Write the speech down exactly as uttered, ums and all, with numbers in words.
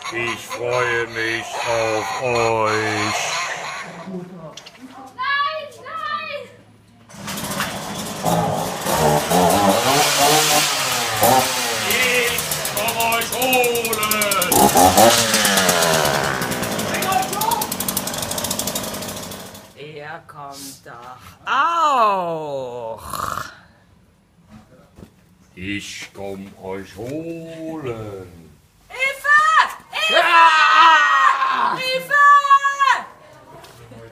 Ich freue mich auf euch. Nein, nein! Ich komm euch holen. Er kommt doch auch. Ich komm euch holen. Eva! Eva! Ah! Eva!